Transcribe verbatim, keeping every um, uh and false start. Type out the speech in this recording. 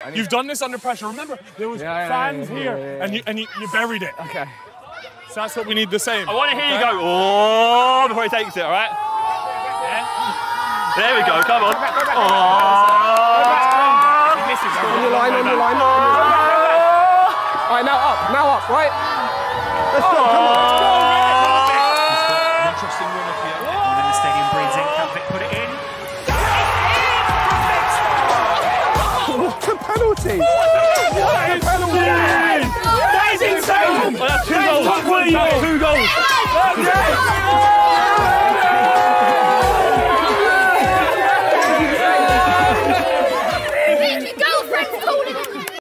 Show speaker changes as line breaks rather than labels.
You've done this under pressure. Remember, there was
yeah,
fans
yeah, yeah,
here,
yeah, yeah.
and you and you, you buried it.
Okay.
So that's what we need the same.
I want to hear
okay?
you go, oh, before he takes it, all right? Yeah. There we go, come on.
Go back, go back,
oh.
go back.
He misses.
On your line, on your line. All right, now up, now up, right? Let's go, come on, let's go.
Interesting run of